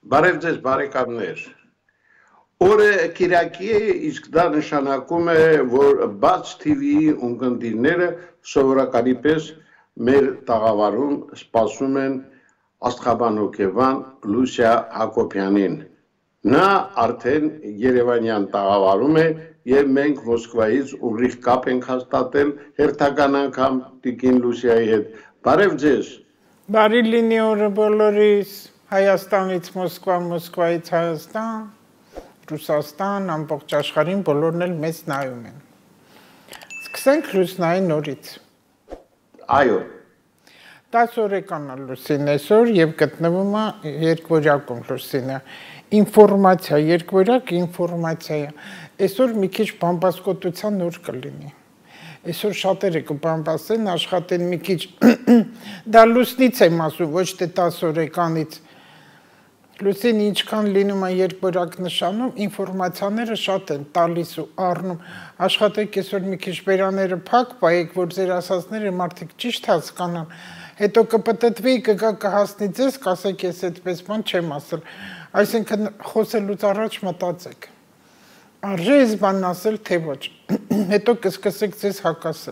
Բարև ձեզ բարեկամներ։ Օրը Կիրակի է, իսկ դա նշանակում է, որ Բաց TV-ի ունկնդիրները սովորականի պես մեր տաղավարում սպասում են աստղաբան հոգեբան Լուսիա Հակոբյանին։ Նա արդեն Երևանյան տաղավարում է եւ մենք Մոսկվայից ուղիղ կապ ենք հաստատել հերթական անգամ Տիկին Լուսիայի հետ։ Բարև ձեզ։ Բարի լինի օրը բոլորիս, Հայաստանից Մոսկվա, Մոսկվայից Հայաստան, Ռուսաստան, ամբողջ աշխարհին բոլորն էլ մեզ նայում են։ Սկսենք Լուսնայի նորից։ Այո։ 10 օրական է Լուսին այսօր եւ գտնվում է երկվորյակում Լուսինը։ Ինֆորմացիա, երկվորյակ ինֆորմացիա է։ Այսօր մի քիչ բամբասկոտության նոր կլինի։ Այսօր շատերը կբամբասեն, աշխատեն մի քիչ, դա Լուսնից եմ ասում, ոչ թե 10 օրեկանից։ Լուսին ինչքան լինում է երկվորյակ նշանում, ինֆորմացիաները շատ են տալիս ու առնում։ Աշխատեք այսօր մի քիչ բերաները փակ պայեք, որ ձեր ասածները մարդիկ ճիշտ հասկանան։ Հետո կպտտվի, կգա կհասնի ձեզ, կասեք ես այդպես բան չեմ ասել։ Այսինքն խոսելուց առաջ մտածեք։ Արժե ես բանն ասել, թե ոչ, հետո կսկսեք ձեզ հակասել։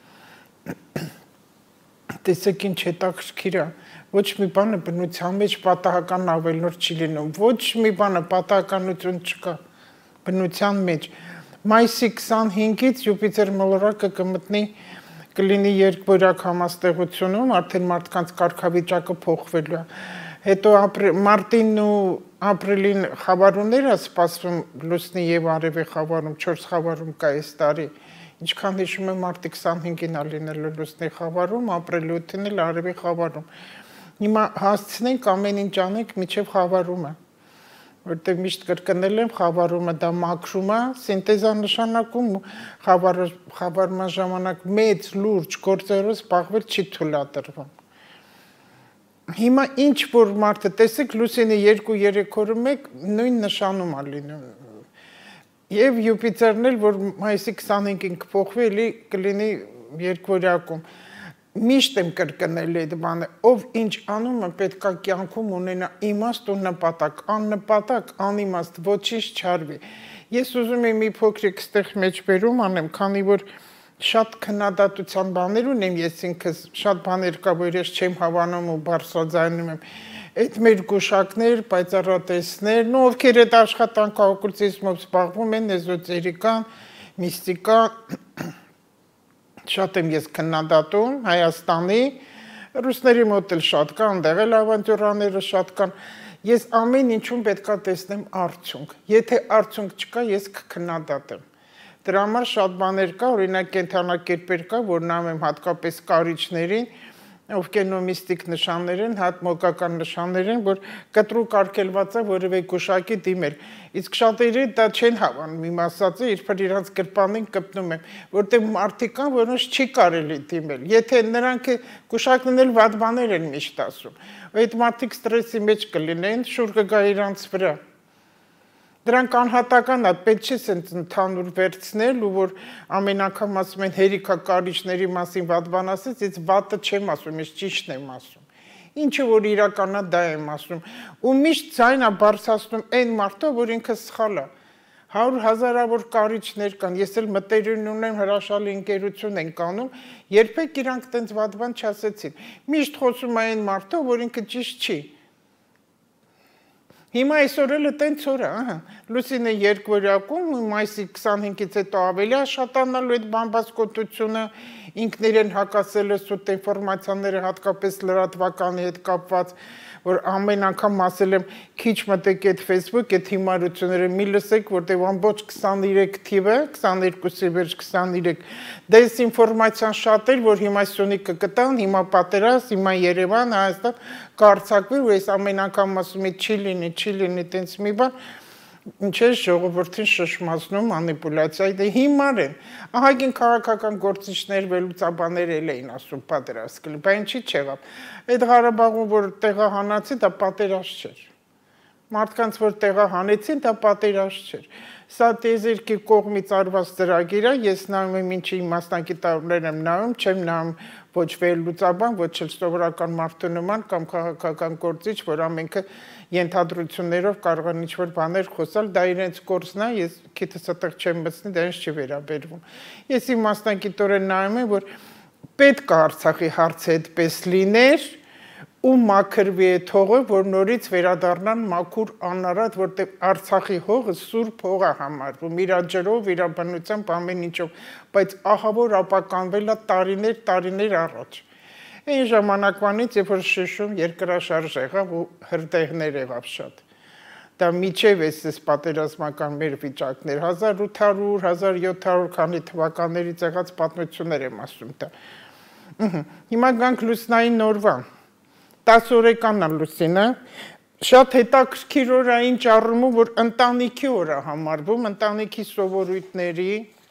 Տեսեք ինչ հետաքրքիր է, ոչ մի բանը բնության մեջ պատահական ավելորդ չի լինում, ոչ մի բանը պատահականություն չկա բնության մեջ։ Մայիսի 25-ից Յուպիտեր մոլորակը կլինի երկվորյակ համաստեղությունում, արդեն մարդկանց կարգավիճակը փոխվելու է։ Հետո մարտին ու ապրիլին խավարումները սպասվում Լուսնի եւ Արևի խավարում, 4 խավարում կա այս տարի։ Ինչքան հիշում եմ մարտի 25-ին է լինելու Լուսնի խավարում, ապրիլի 8-ին էլ Արևի խավարում։ Հիմա հասցնենք ամեն ինչ անենք միջև խավարումը, որտեղ միշտ կրկնել եմ, խավարումը դա մաքրում է, սինտեզա նշանակում խավարման ժամանակ մեծ լուրջ գործերով զբաղվել չի թույլատրվում։ Հիմա ինչ որ մարդը տեսեք Լուսինի 2-3 օրը մեկ նույն նշանում է լինում։ Եվ Յուպիտերն էլ որ մայիսի 25-ին կփոխվի, էլի կլինի երկվորյակում։ Միշտ եմ կրկնել այդ բանը, ով ինչ անում է պետք է կյանքում ունենա իմաստ ու նպատակ, աննպատակ, անիմաստ ոչինչ չարվի։ Ես ուզում եմ մի փոքրիկ ստեղ մեջբերում անեմ, քանի որ շատ քննադատության բաներ ունեմ ես ինքս, շատ բաներ կա, որ ես չեմ հավանում ու բարձրաձայնում եմ։ Այդ մեր գուշակներ, պայծառատեսներ, ովքեր այդ աշխատանքը օկուլտիզմով զբաղվում են, էզոտերիկան, միստիկան, շատ եմ ես քննադատում Հայաստանի, ռուսների մոտ էլ շատ կա, այնտեղ էլ ավանտյուրաները շատ կան։ Ես ամեն ինչում պետք է տեսնեմ արդյունք։ Եթե արդյունք չկա, ես կքննադատեմ։ Դրա համար շատ բաներ կա, օրինակ կենդանակերպեր կա, որ նայում եմ հատկապես կարիճներին, ովքեր նոմիստիկ նշաններ են, հատմոկական նշաններ են, որ կտրուկ արգելված է որևէ գուշակի դիմել։ Իսկ շատերը դա չեն հավանում, իմ ասածը իբր իրանց գրպանին կպնում եմ, որտեղ մարդիկ կան, որոնց չի կարելի դիմել։ Եթե նրանք գուշակն էլ վատ բաներ են միշտ ասում, այդ մարդիկ ստրեսի մեջ կլինեն, շուռ կգա իրանց վրա։ Դրանք անհատական է, պետք չէ սենց ընդհանուր վերցնել ու որ ամեն անգամ ասում են հերիքա կարիճների մասին վատ բան ասեց, ես վատը չեմ ասում, ես ճիշտն եմ ասում։ Ինչը որ իրական է, դա եմ ասում։ Ու միշտ ձայն է բարձրացնում այն մարդը, որ ինքը սխալ է։ 100 հազարավոր կարիճներ կան, ես էլ մտերին ունեմ, հրաշալի ընկերություն ենք անում, երբեք իրանք տենց վատ բան չասեցին։ Միշտ խոսում է այն մարդը, որ ինքը ճիշտ չի։ Հիմա այսօր էլ տենց օր է, Լուսինը երկվորյակում, մայիսի 25-ից հետո ավելի աշատանալու այդ բամբասկոտությունը, ինքն իրեն հակասել է սուտ ինֆորմացիաները, հատկապես լրատվականի հետ կապված, որ ամեն անգամ ասել եմ, քիչ մտեք այդ Facebook, այդ հիմարությունները մի լսեք, որտեղ ամբողջ 23 թիվը, 22-ի վերջ 23, դեզինֆորմացիան շատ էր, որ հիմա Սյունիքը կտան, հիմա պատերազմ, հիմա Երևան, Հայաստան կարծակվի, ու ես ամեն անգամ ասում եմ, չի լինի տենց մի բան, ինչ է ժողովրդին շշմացնում մանիպուլյացիա, դե հիմար են։ Ահագին քաղաքական գործիչներ վերլուծաբաններ էլ էին ասում պատերազմ կլինի, բայց ինչի չեղավ։ Այդ Ղարաբաղում որ տեղահանացի, դա պատերազմ չէր։ մարդկանց որ տեղը հանեցին, դա պատերազմ չէր։ Սա տիեզերքի կողմից արված ծրագիր է, ես նայում եմ ինչի մասնագիտավորներ եմ նայում, չեմ նայում ոչ վերլուծաբան, ոչ էլ սովորական մարդու նման կամ քաղաքական գործիչ, որ ամենքը ենթադրություններով կարող են ինչ-որ բաներ խոսալ, դա իրենց գործն է, ես քիթս այդտեղ չեմ մտցնի, դա ինձ չի վերաբերվում։ Ես իմ մասնագիտորեն նայում եմ, որ պետք է Արցախի հարցը այդպես լիներ, ու մաքրվի այդ հողը, որ նորից վերադառնան մաքուր անարատ, որտեղ Արցախի հողը սուրբ հող է համարվում, իր աջերով, իր բնությամբ, ամեն ինչով, բայց ահա որ ապականվել է տարիներ առաջ։ Այն ժամանակվանից, երբ որ Շուշում երկրաշարժ եղավ ու հրդեհներ եղավ շատ։ Դա միջև էս պատերազմական մեր վիճակներ, 1800, 1700 քանի թվականներից եղած պատմություններ եմ ասում դա։ Հիմա գանք լուսնային օրվա։ 10 օրեկանն է լուսինը, շատ հետաքրքիր օր է ինչ առումով, որ ընտանիքի օր է համարվում, ընտանիքի սովորույթների,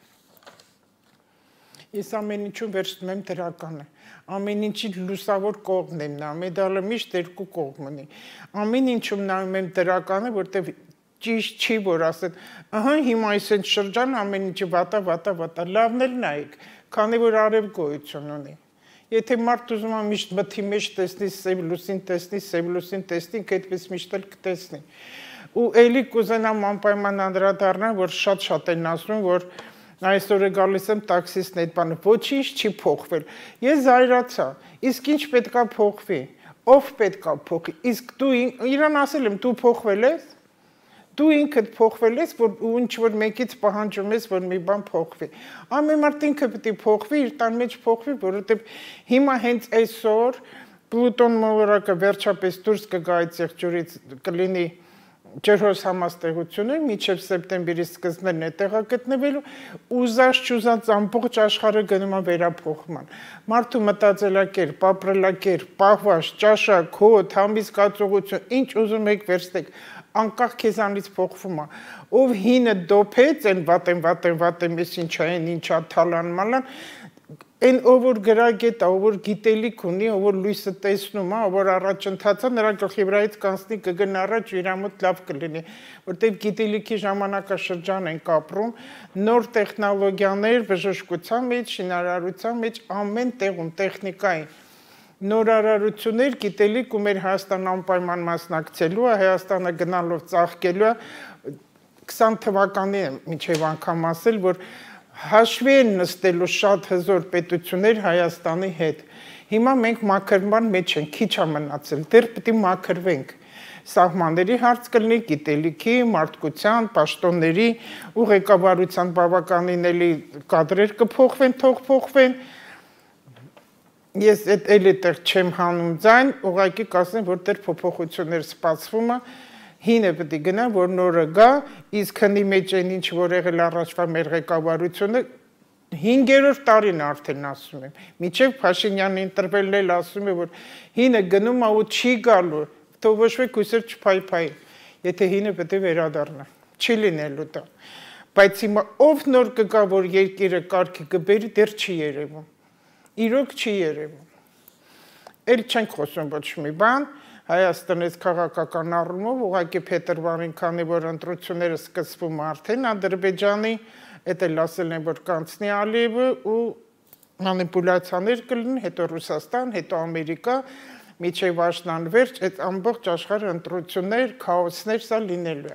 ես ամեն ինչում վերցնում եմ դրականը, ամեն ինչի լուսավոր կողմն եմ նայում, մեդալը միշտ երկու կողմ ունի, ամեն ինչում նայում եմ դրականը, որտեղ ճիշտ չի, որ ասեն, ահա հիմա այս են շրջան, ամեն ինչի վատա, լավն էլ նայեք, քանի որ արև գոյություն ունի։ Եթե մարդ ուզում է միշտ մթի մեջ տեսնի, սև լուսին տեսնի, այդպես միշտ էլ կտեսնի։ Ու էլի կուզենամ անպայման անդրադառնալ, որ շատ են ասում, որ այսօր է գալիս եմ տաքսիստն այդ բանը, ոչինչ չի փոխվել։ Ես զայրացա, իսկ ինչ պետքա փոխվի, ով պետքա փոխի, իսկ դու իրան ասել եմ, դու փոխվել ես, դու ինքդ փոխվել ես, որ ինչ որ մեկից պահանջում ես, որ մի բան փոխվի։ Ամեն մարդ ինքը պետք է փոխվի, իր տան մեջ փոխվի, որովհետև հիմա հենց այսօր Պլուտոն մոլորակը վերջապես դուրս կգա այդ եղջյուրից, կլինի ջրհոս համաստեղությունը, մինչև սեպտեմբերի սկզբներն է տեղա գտնվելու, ուզած չուզած ամբողջ աշխարհը գնում է վերափոխման։ Մարդու մտածելակերպ, ապրելակերպ, պահվածք, ճաշակ, հոտ, համիզկացողություն, ինչ ուզում եք վերցնեք, անկախ քեզանից փոխվում է, ով հինը դոփեց, են վատեմ, ես ինչա թալան մալան, այն ով որ գրագետ է, ով որ գիտելիք ունի, ով որ լույսը տեսնում է, ով որ առաջընթաց է, նրա գլխի վրայից կանցնի կգնա առաջ, իր մոտ լավ կլինի, որտեղ գիտելիքի ժամանակաշրջան ենք ապրում, նոր տեխնոլոգիաներ, բժշկության մեջ, շինարարության մեջ, ամեն տեղում տեխնիկային նորարարություններ, գիտելիք ու մեր Հայաստան անպայման մասնակցելու է, Հայաստանը գնալով ծաղկելու է, 20 թվականի մինչև անգամ ասել, որ հաշվի են նստելու շատ հզոր պետություններ Հայաստանի հետ։ Հիմա մենք մաքրման մեջ ենք, քիչ է մնացել, դեռ պետք է մաքրվենք։ Սահմանների հարց կլինի, գիտելիքի, մարդկության, պաշտոնների ու ղեկավարության բավականին էլի կադրեր կփոխվեն, թող փոխվեն։ Ես էլի տեղ չեմ հանում ձայն, ուղղակի կասեմ, որ դեռ փոփոխություններ սպասվում է, հինը պետք է գնա, որ նորը գա, իսկ հնի մեջ այն ինչ որ եղել առաջվա մեր ղեկավարությունը 5-րդ տարին արդեն ասում եմ, մինչև Փաշինյանը ինտերվելն էլ ասում է, որ հինը գնում է ու չի գալու, թող ոչ ոք հույսեր չփայփայի, եթե հինը պետք է վերադառնա, չի լինելու դա, բայց հիմա ով նոր կգա, որ երկիրը կարգի կբերի, դեռ չի երևում, իրոք չի երևում, էլ չենք խոսում ոչ մի բան, Հայաստանից քաղաքական առումով, ուղղակի փետրվարին, քանի որ ընտրությունները սկսվում արդեն, Ադրբեջանի, այդ էլ ասել են, որ կանցնի Ալիևը ու մանիպուլյացիաներ կլինեն, հետո Ռուսաստան, հետո Ամերիկա, միջև աշնան վերջ, այդ ամբողջ աշխարհը ընտրություններ, քաոսներ սա լինելու է։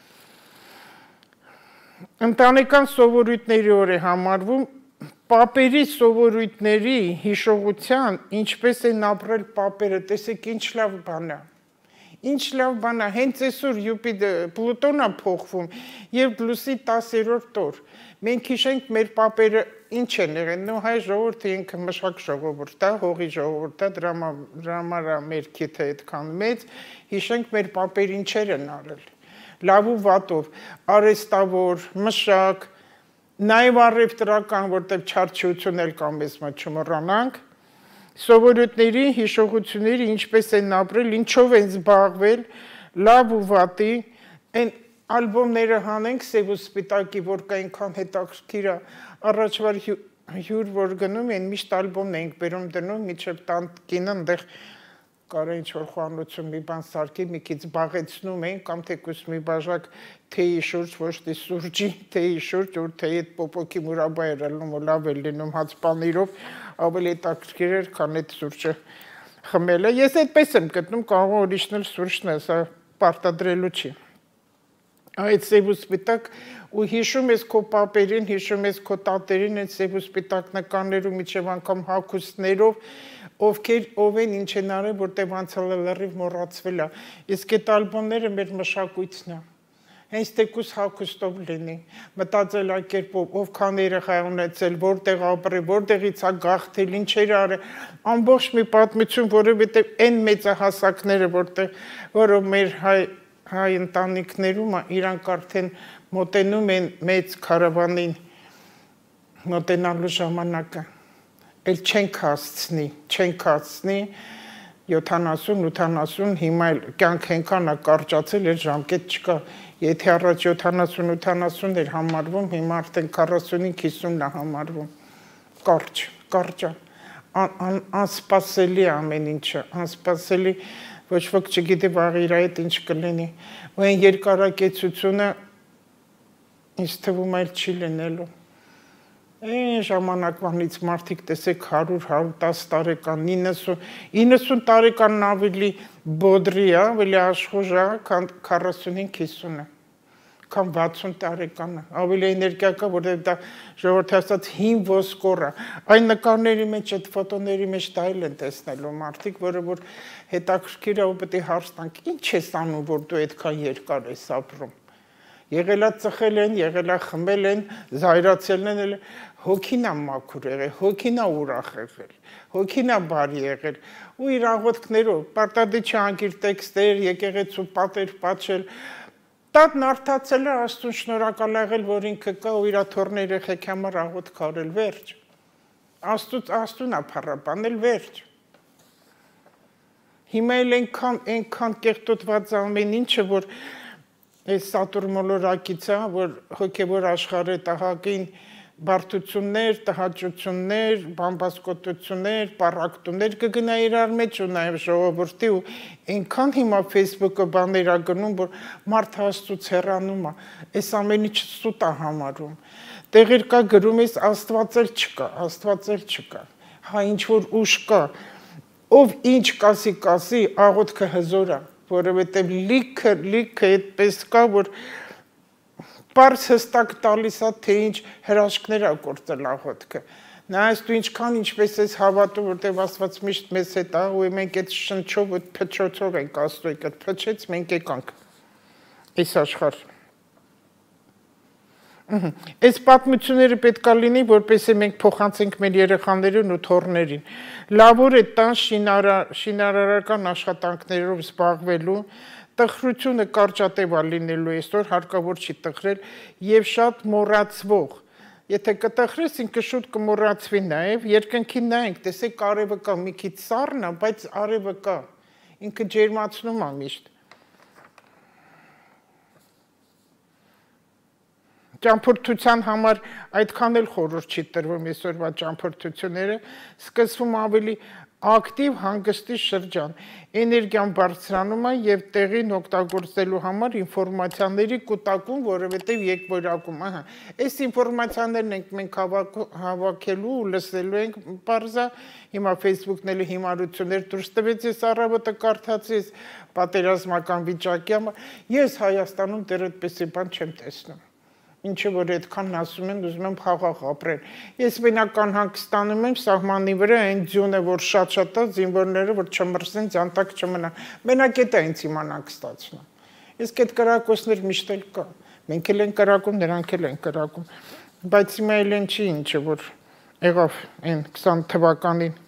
Ընտանեկան սովորույթների օր է համարվում, պապերի սովորույթների հիշողության, ինչպես են ապրել պապերը, տեսեք ինչ լավ բան է, ինչ լավ բան է, հենց այսօր Պլուտոնն է փոխվում և լուսի 10-րդ օր, մենք հիշենք մեր պապերը ինչ են եղել, նո հայ ժողովուրդը ինքը մշակ ժողովուրդ է, հողի ժողովուրդ է, դրա համար է մեր քիթը այդքան մեծ, հիշենք մեր պապերը ինչեր են արել, լավ ու վատով, արեստավոր, մշակ, նաև առևտրական, որտեղ չարչիություն էլ կամ ես մոտ չմոռանանք, սովորույթների, հիշողությունների, ինչպես են ապրել, ինչով են զբաղվել, լավ ու վատի, այն ալբոմները հանենք սև ու սպիտակի, որ կա այնքան հետաքրքիր է, առաջվար հյուր որ գնում են, միշտ ալբոմն ենք բերում դնում, միջև տան կինը այնտեղ կարա ինչ-որ խոհանոցում մի բան սարքի, մի քիչ բաղեցնում էին, կամ թեկուզ մի բաժակ թեյի շուրջ, ոչ թե սուրճի, թեյի շուրջ, որ թեյի այդ պոպոկի մուրաբա էր ելնում, լավ էր լինում հաց պանիրով, ավելի հետաքրքիր էր, քան այդ սուրճը խմելը։ Ես այդպես եմ գտնում, կարող է ուրիշն էլ սուրճն է, սա պարտադրելու չի։ Այդ սև ու սպիտակ, ու հիշում ես քո պապերին, հիշում ես քո տատերին, այդ սև ու սպիտակ նկարներում, միջև անգամ հագուստներով, ով են ինչ են արել, որտեղ անցյալը լրիվ մոռացվել է։ Իսկ այդ ալբոմները մեր մշակույթն է։ Հենց թեկուզ հագուստով լինի, մտածելակերպով, ովքան երեխա ունեցել, որտեղ ապրել, որտեղից է գաղթել, ինչեր արել, ամբողջ մի պատմություն, որովհետև այն մեծահասակները, որով մեր հայ ընտանիքներում իրանք արդեն մոտենում են մեծ քարավանին մոտենալու ժամանակը, էլ չենք հասցնի, 70-80, հիմա կյանք ենքան է կարճացել, էր ժամկետ չկա, եթե առաջ 70-80 էր համարվում, հիմա արդեն 45-50 է համարվում, կարճ, անսպասելի ամեն ինչը, անսպասելի, ոչ ոք չգիտի վաղ իր այդ ինչ կլինի, ու այն երկարակեցությունը ինձ թվում այլ չի լինելու։ Այն ժամանակվանից մարդիկ տեսեք 100-110 տարեկան, 90 տարեկանն ավելի բոդրի է, ավելի աշխուժ է, քան 45-50-ը, քան 60 տարեկանը, ավելի էներգիա, որտեղ դա ժողովրդի ասած հին ոսկոր է։ Այն նկարների մեջ, այդ ֆոտոների մեջ դա էլ են տեսնելու մարդիկ, որը որ հետաքրքիր է ու պետք է հարց տանք, ինչ ես անում, որ դու այդքան երկար ես ապրում։ Եղելա ծխել են, եղելա խմել են, զայրացել են, հոգին է մաքուր եղել, հոգին է ուրախ եղել, հոգին է բարի եղել, ու իր աղոթքներով, պարտադիր անգիր տեքստեր, եկեղեցու պատեր պատշել, տատն արդացել է, Աստծուն շնորհակալ եղել, որ ինքը կա ու իր թորն երեխեքի համար աղոթք արել, վերջ, Աստծուն է փառաբանել, վերջ։ Հիմա էլ այնքան կեղտոտված ամեն ինչը, որ այս Սատուր մոլորակից է, որ հոգևոր աշխարհը տհագին բարդություններ, տհաճություններ, բամբասկոտություններ, պառակտումներ կգնա իրար մեջ ու նաև ժողովրդի ու այնքան հիմա Facebook-ը բաներ է գնում, որ մարդը Աստծուց հեռանում է, այս ամեն ինչը սուտ է համարում։ Տեղեր կա գրում ես Աստված էլ չկա, հա ինչ որ ուժ կա, ով ինչ կասի, աղոթքը հզոր է, որովհետև լիքը այդպես կա, որ պարզ հստակ տալիս է, թե ինչ հրաշքներ է գործել աղոթքը։ Նայես դու ինչքան ինչպես ես հավատում, որտեղ Աստված միշտ մեզ հետ է, ու մենք այդ շնչով, այդ փչոցով ենք Աստծո հետ փչեց, մենք եկանք այս աշխարհ։ Այս պատմությունները պետք է լինի, որպեսզի մենք փոխանցենք մեր երեխաներին ու թոռներին։ Լավոր է տան շինարարական աշխատանքներով զբաղվելու, տխրությունը կարճատև է լինելու այսօր, հարկավոր չի տխրել, եւ շատ մոռացվող։ Եթե կտխրես, ինքը շուտ կմոռացվի նաև, երկնքին նայենք, տեսեք արևը կա, մի քիչ սառն է, բայց արևը կա, ինքը ջերմացնում է միշտ։ Ճամփորդության համար այդքան էլ խորհուրդ չի տրվում այսօրվա ճամփորդությունները, սկսվում ավելի ակտիվ հանգստի շրջան, էներգիան բարձրանում է եւ տեղին օգտագործելու համար ինֆորմացիաների կուտակում, որովհետեւ եկվորակում, այս ինֆորմացիաներն ենք մենք հավաքելու ու լսելու ենք, բարձա, հիմա Facebook-ն էլ հիմարություններ դուրս տվեց, ես առավոտը կարդացի պատերազմական վիճակի համար, ես Հայաստանում դեռ այդպիսի բան չեմ տեսնում։ Ինչը որ այդքան ասում են, ուզում եմ խաղաղ ապրել։ Ես բնական հանգստանում եմ սահմանի վրա այն ձյունը, որ շատ է, զինվորները, որ չմրսեն, ձանտակ չմնան։ Մենակ դա ինձ իման հանգստացնում։ Իսկ այդ կրակոցներ միշտ էլ կա։ Մենք էլ ենք կրակում, նրանք էլ են կրակում։ Բայց հիմա էլ են չի ինչը, որ եղավ այն 20 թվականին։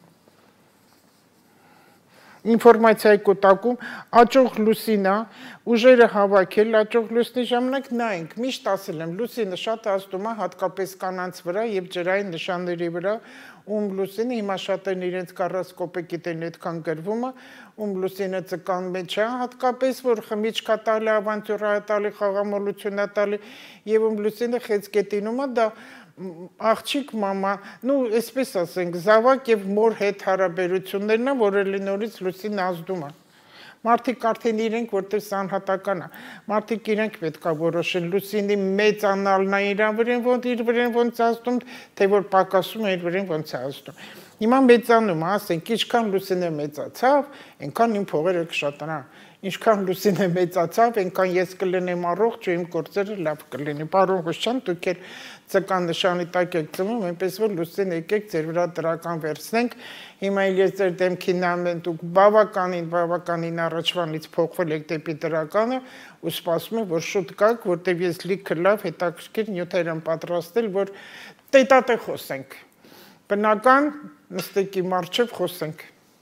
Ինֆորմացիայի կուտակում, աճող լուսինա, ուժերը հավաքել, աճող լուսնի ժամանակ նայենք, միշտ ասել եմ, լուսինը շատ ազդում է հատկապես կանանց վրա և ջրային նշանների վրա, ում Լուսինը հիմա շատերն իրենց կառասկոպեկի տեն այդքան գրվում է, ում Լուսինը ցկան մեջ է, հատկապես որ խմիչքա տալի, ավանտյուրա տալի, խաղամոլությունա տալի եւ ում Լուսինը խեցկետինում է, դա աղջիկ մամա, ну, այսպես ասենք, զավակ եւ մոր հետ հարաբերություններն են, որ էլի նորից Լուսինը ազդում է։ Մարդիկ արդեն իրենք, որտեղ սա անհատական է, մարդիկ իրենք պետք է որոշեն Լուսինի մեծանալն է իր վրան ոնց ազդում, թե որ պակասում է իր վրան ոնց է ազդում։ Հիմա մեծանում է, ասենք, ինչքան Լուսինը մեծացավ, այնքան իմ փողերը կշատանա, ինչքան Լուսինը մեծացավ, այնքան ես կլինեմ առողջ ու իմ գործերը լավ կլինի։ Պարոն Ղուշյան, դուք էլ ցկան նշանի տակ եք ծնում, այնպես որ Լուսին եկեք ձեր վրա դրական վերցնենք։ Հիմա ես ձեր դեմքին նայում դուք բավականին առաջվանից փոխվել եք դեպի դրականը ու սպասում եմ, որ շուտ գաք, որտեղ ես լիքը լավ հետաքրքիր նյութեր եմ պատրաստել, որ տետատե խոսենք։ Բնական նստեկի մարչև խոսենք։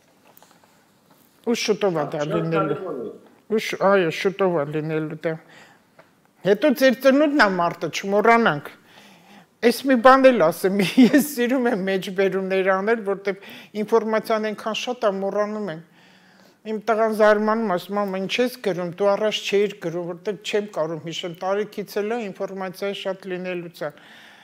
Ու շուտով է դա լինելու։ Այո, շուտով է լինելու դա։ Հետո ձեր ծնունդն է մարտը, չմոռանանք։ Այս մի բան էլ ասեմ, ես սիրում եմ մեջբերումներ անել, որտեղ ինֆորմացիան այնքան շատ է մոռանում եմ։ Իմ տղան զարմանում ասում է, ինչ ես գրում, դու առաջ չէիր գրում, որտեղ չեմ կարող հիշել, տարիքից էլ է ինֆորմացիա շատ լինելուց է։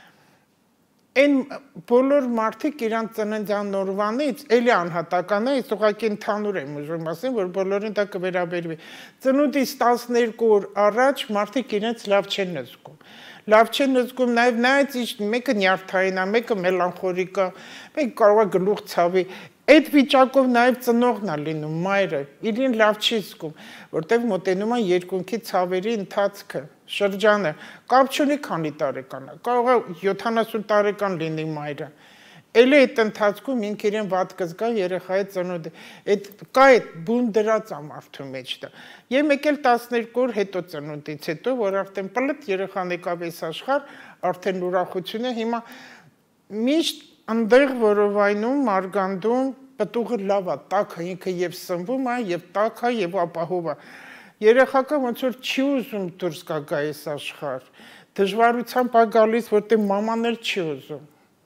Այն բոլոր մարդիկ իրանց ծննդյան օրվանից էլի անհատական է, ես ուղղակի ընդհանուր եմ ուզում ասեմ, որ բոլորին դա կվերաբերվի։ Ծնունդից 12 օր առաջ մարդիկ իրենց լավ չեն զգում։ Լավ չեն զգում, նաև նայած մեկը նյարդային է, մեկը մելանխոլիկ է, մեկը կարող է գլուխ ցավի։ Այդ վիճակով նաև ծնողն է լինում, մայրը, իրեն լավ չի զգում, որտեղ մոտենում է երկունքի ցավերի ընթացքը, շրջանը, կապ չունի քանի տարեկան է, կարող է 70 տարեկան լինի մայրը։ Էլի այդ ընթացքում ինքը իրեն վատ կզգա երեխայի ծնունդը։ Այդ կա այդ բուն դրած է մարդու մեջ դա։ Եվ մեկ էլ 12 օր հետո ծնունդից հետո, որ արդեն պլտ երեխան եկավ այս աշխարհ, արդեն ուրախություն է, հիմա միշտ ընդեղ որովայնում, մարգանդում, պտուղը լավ է, տաք է, ինքը եւ սնվում է, եւ տաք է, եւ ապահով է։ Երեխակը ոնց որ չի ուզում դուրս գա այս աշխարհ։ Դժվարությամբ է գալիս, որտեղ մաման էլ չի ուզում։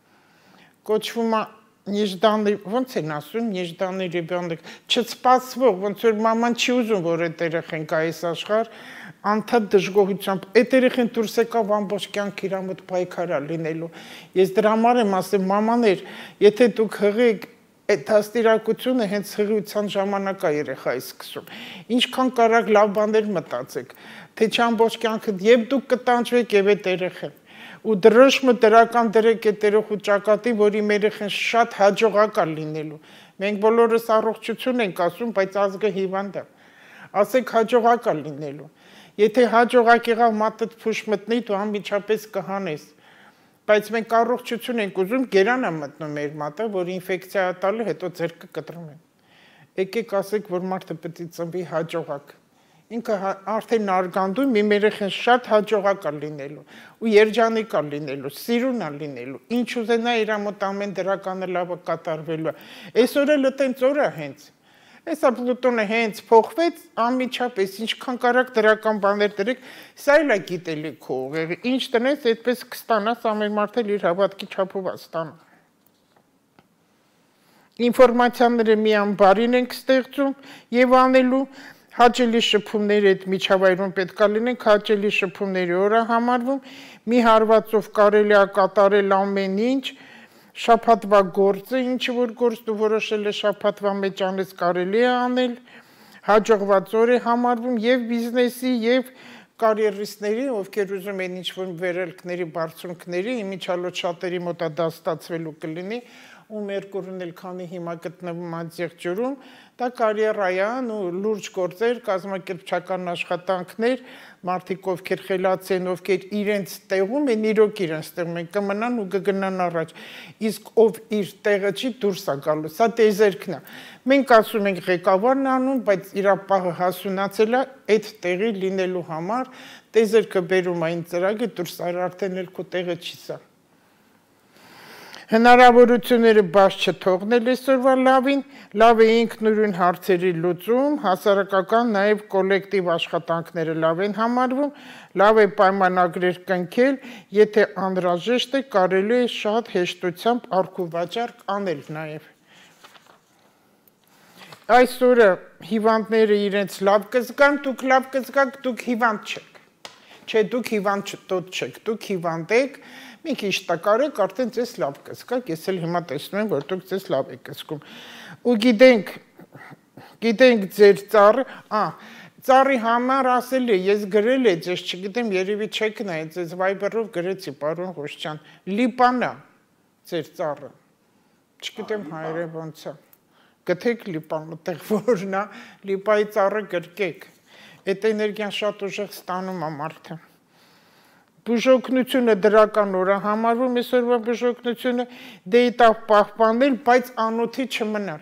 Կոչվում է նեժդանի, ոնց են ասում, նեժդանի ռեբյոնիկ, չսպասվող, ոնց որ մաման չի ուզում, որ այդ երեխեն գա այս աշխարհ, անդադ դժգոհությամբ, այդ երեխեն դուրս եկավ ամբողջ կյանք իր մոտ պայքարա լինելու։ Ես դրա համար եմ ասում, մամաներ, եթե դուք հղեք, այդ հաստիրակությունը հենց հղիության ժամանակ է երեխայի սկսում։ Ինչքան կարակ լավ բաներ մտածեք, թե չամբողջ կյանքը եւ դուք կտանջվեք եւ այդ երեխեն։ Ու դրոշմը դրական դրեք այդ երեխու ճակատի, որ իմ երեխեն շատ հաջողակ է լինելու։ Մենք բոլորս առողջություն ենք ասում, բայց ազգը հիվանդ է։ Ասեք հաջողակ է լինելու։ Եթե հաջողակ եղավ մատդ փուշ մտնի, դու անմիջապես կհանես։ Բայց մենք առողջություն ենք ուզում, գերան է մտնում մեր մատը, որ ինֆեկցիա տալու հետո ձերքը կտրում են։ Եկեք ասեք, որ մարդը պետք է ծնվի հաջողակ։ Ինքը արդեն արգանդում, իմ երեխեն շատ հաջողակ է լինելու ու երջանիկ է լինելու, սիրուն է լինելու, ինչ ուզենա իր մոտ ամեն դրականը լավը կատարվելու է։ Այսօր էլ այտենց օր է հենց։ Այսա Պլուտոնը հենց փոխվեց, անմիջապես ինչքան կարակ դրական բաներ դրեք, սա էլ է գիտելիք քո ուղեղը, ինչ տնես, այդպես կստանաս, ամեն մարդ էլ իր հավատքի չափով է ստանում։ Ինֆորմացիաները մի ամբարին ենք ստեղծում եւ անելու հաճելի շփումների այդ միջավայրում պետք է լինենք, հաճելի շփումների օրը համարվում, մի հարվածով կարելի է կատարել ամեն ինչ, շաբաթվա գործը, ինչ որ գործ դու որոշել ես շաբաթվա մեջ անես կարելի է անել, հաջողված օր է համարվում եւ բիզնեսի եւ կարիերիստների, ովքեր ուզում են ինչ-որ վերելքների, բարձունքների, իմիջալոց շատերի մոտ դա ստացվելու կլինի, ու Մերկուրին էլ քանի հիմա գտնվում է Ձեղջուրում, դա կարիերայան ու լուրջ գործեր, կազմակերպչական աշխատանքներ, մարդիկ ովքեր խելացի են, ովքեր իրենց տեղում են, իրոք իրենց տեղում են, կմնան ու կգնան առաջ, իսկ ով իր տեղը չի դուրս է գալու, սա տեզերքն է։ Մենք ասում ենք ղեկավարն անում, բայց իր պահը հասունացել է այդ տեղի լինելու համար, տեզերքը բերում այն ծրագիր դուրս արդեն էլ քո տեղը չի սա։ Հնարավորությունները բաց չթողնել այսօրվա լավին, լավ է ինքնուրույն հարցերի լուծում, հասարակական նաև կոլեկտիվ աշխատանքները լավ են համարվում, լավ է պայմանագրեր կնքել, եթե անհրաժեշտ է կարելի է շատ հեշտությամբ արքուվաճառք անել նաև։ Այսօրը հիվանդները իրենց լավ կզգան, դուք լավ կզգաք, դուք հիվանդ չեք, չէ դուք հիվանդ չեք, դուք հիվանդ եք, մի քիչ տակարեք, արդեն ձեզ լավ կզգաք, ես էլ հիմա տեսնում եմ, որ դուք ձեզ լավ եք զգում։ Ու գիտենք ձեր ծառի համար ասել է, ես գրել եմ, ես չգիտեմ, երևի չեք նայել, ձեզ Viber-ով գրեցի, պարոն Ղուշչյան, լիպանա ձեր ծառը, չգիտեմ հայերեն ոնց է, գտեք լիպանը, տեղ որն է, լիպայի ծառը գրկեք, այդ էներգիան շատ ուժեղ ստանում է մարդը։ Բուժօգնությունը դրական օր է համարվում, այսօրվա բուժօգնությունը դեյտա պահպանել, բայց անոթի չմնալ։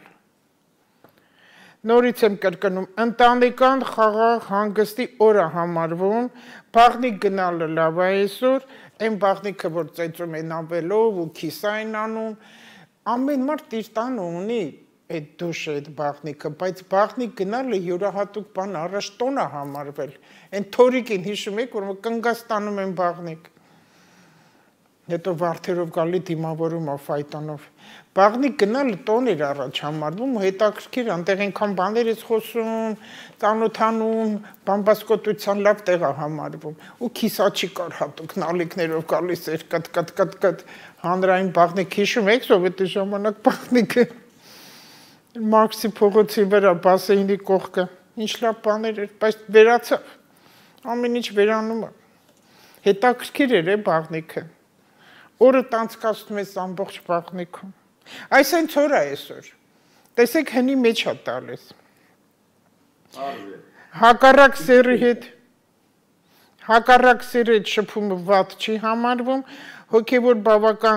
Նորից եմ կրկնում, ընտանեկան խաղաղ հանգստի օր է համարվում, բաղնիկ գնալը լավ է այսօր, այն բաղնիկը, որ ծեծում են ավելով ու քիսա են անում, ամեն մարդ իր տանը ունի այդ դուշը, այդ բաղնիկը, բայց բաղնիկ գնալը յուրահատուկ բան առաջ տոն է համարվել, այն թորիկին հիշում եք, որ կնգաս տանում են բաղնիկ, հետո վարդերով գալի դիմավորում ով ֆայտանով, բաղնիկ գնալը տոն էր առաջ համարվում, հետաքրքիր անտեղ այնքան բաներ ես խոսում, ծանոթանում, բամբասկոտության լավ տեղ է համարվում, ու քիսա չի կար հատուկ նալիքներով գալիս էր կտ, հանրային բաղնիկ հիշում եք, սովետի ժամանակ բաղնիկը Մաքսի փողոցի վրա բասեինի կողքը, ինչ լավ բաներ էր, բայց վերացավ, ամեն ինչ վերանում է, հետաքրքիր էր բաղնիկը, օրը տանցկացնում ես ամբողջ բաղնիքում, այս այն ծոր է այսօր, տեսեք հնի մեջ է տալիս, հակառակ սերի հետ շփումը վատ չի համարվում, հոգևոր